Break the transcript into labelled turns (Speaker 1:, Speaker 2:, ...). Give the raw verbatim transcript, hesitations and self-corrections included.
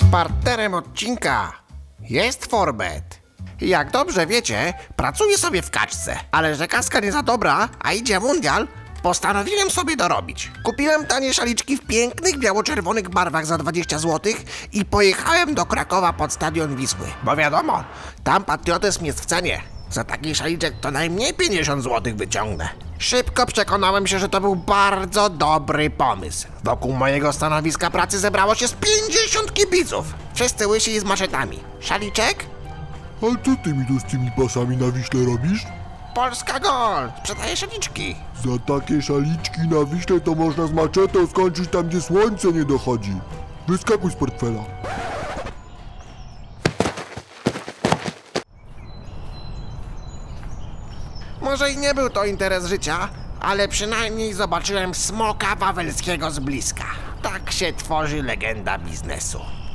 Speaker 1: Partnerem odcinka jest Forbet. Jak dobrze wiecie, pracuję sobie w kaczce, ale że kaska nie za dobra, a idzie mundial, postanowiłem sobie dorobić. Kupiłem tanie szaliczki w pięknych biało-czerwonych barwach za dwadzieścia złotych i pojechałem do Krakowa pod stadion Wisły. Bo wiadomo, tam patriotyzm jest w cenie. Za taki szaliczek to najmniej pięćdziesiąt złotych wyciągnę. Szybko przekonałem się, że to był bardzo dobry pomysł. Wokół mojego stanowiska pracy zebrało się z pięćdziesiąt kibiców. Wszyscy łysi i z maszetami. Szaliczek?
Speaker 2: A co ty mi tu z tymi pasami na Wiśle robisz?
Speaker 1: Polska Gol! Sprzedaję szaliczki.
Speaker 2: Za takie szaliczki na Wiśle to można z maczetą skończyć tam, gdzie słońce nie dochodzi. Wyskakuj z portfela.
Speaker 1: Może i nie był to interes życia, ale przynajmniej zobaczyłem smoka wawelskiego z bliska. Tak się tworzy legenda biznesu.